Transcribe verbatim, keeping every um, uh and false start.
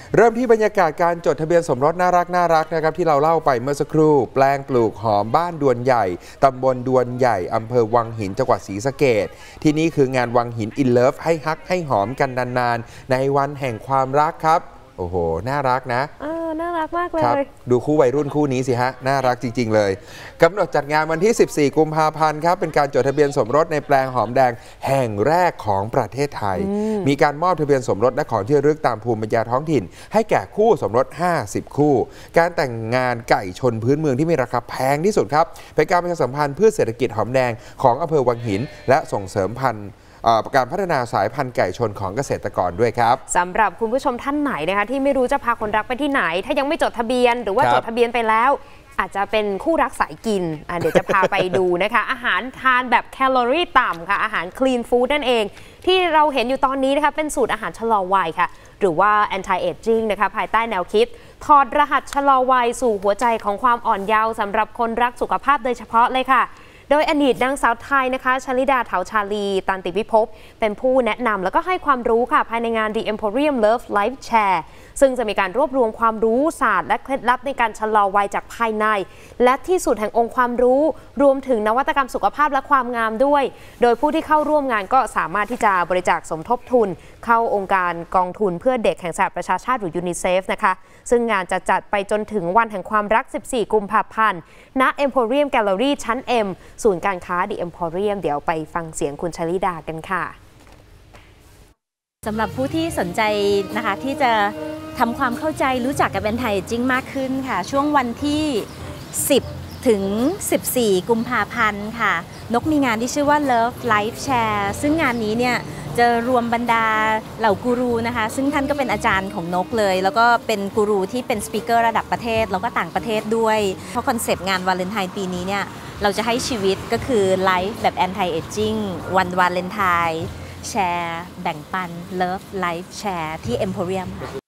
เริ่มที่บรรยากาศการจดทะเบียนสมรสน่ารักน่ารักนะครับที่เราเล่าไปเมื่อสักครู่แปลงปลูกหอมบ้านดวนใหญ่ตำบลดวนใหญ่อำเภอวังหินจังหวัดศรีสะเกษที่นี่คืองานวังหินอินเลิฟให้ฮักให้หอมกันนานๆในวันแห่งความรักครับโอ้โหน่ารักนะเออน่ารักมากเลยดูคู่วัยรุ่นคู่นี้สิฮะน่ารักจริงๆเลยกำหนดจัดงานวันที่สิบสี่กุมภาพันธ์ครับเป็นการจดทะเบียนสมรสในแปลงหอมแดงแห่งแรกของประเทศไทยมมีการมอบทะเบียนสมรสและของที่ระลึกตามภูมิปัญญาท้องถิ่นให้แก่คู่สมรสห้าสิบคู่การแต่งงานไก่ชนพื้นเมืองที่มีราคาแพงที่สุดครับเป็นการประชาสัมพันธ์เพื่อเศรษฐกิจหอมแดงของอำเภอวังหินและส่งเสริมพันธุ์การพัฒนาสายพันธุ์ไก่ชนของเกษตรกรด้วยครับสำหรับคุณผู้ชมท่านไหนนะคะที่ไม่รู้จะพาคนรักไปที่ไหนถ้ายังไม่จดทะเบียนหรือว่าจดทะเบียนไปแล้วอาจจะเป็นคู่รักสายกินเดี๋ยวจะพาไปดูนะคะอาหารทานแบบแคลอรี่ต่ำค่ะอาหารคลีนฟู้ดนั่นเองที่เราเห็นอยู่ตอนนี้นะคะเป็นสูตรอาหารชะลอวัยค่ะหรือว่า anti aging นะคะภายใต้แนวคิดถอดรหัสชะลอวัยสู่หัวใจของความอ่อนเยาว์สำหรับคนรักสุขภาพโดยเฉพาะเลยค่ะโดยอดีตนางสาวไทยนะคะชลิดาเถาชาลีตันติวิภพเป็นผู้แนะนำแล้วก็ให้ความรู้ค่ะภายในงาน The Emporium Love Life Share ซึ่งจะมีการรวบรวมความรู้ศาสตร์และเคล็ดลับในการชะลอวัยจากภายในและที่สุดแห่งองค์ความรู้รวมถึงนวัตกรรมสุขภาพและความงามด้วยโดยผู้ที่เข้าร่วมงานก็สามารถที่จะบริจาคสมทบทุนเข้าองค์การกองทุนเพื่อเด็กแห่งสหประชาชาติหรือยูนิเซฟนะคะซึ่งงานจะจัดไปจนถึงวันแห่งความรักสิบสี่กุมภาพันธ์ณ Emporium Gallery ชั้น M ศูนย์การค้า The Emporium เดี๋ยวไปฟังเสียงคุณชลิดากันค่ะสำหรับผู้ที่สนใจนะคะที่จะทำความเข้าใจรู้จักกับ Anti Aging มากขึ้นค่ะช่วงวันที่สิบถึงสิบสี่กุมภาพันธ์ค่ะนกมีงานที่ชื่อว่า Love Life Share ซึ่งงานนี้เนี่ยจะรวมบรรดาเหล่ากูรูนะคะซึ่งท่านก็เป็นอาจารย์ของนกเลยแล้วก็เป็นกูรูที่เป็นสปีกเกอร์ระดับประเทศแล้วก็ต่างประเทศด้วยเพราะคอนเซปต์งานวาเลนไทน์ปีนี้เนี่ยเราจะให้ชีวิตก็คือไลฟ์แบบ Anti Aging วันวาเลนไทน์แชร์แบ่งปัน Love Life Share ที่ Emporium ค่ะ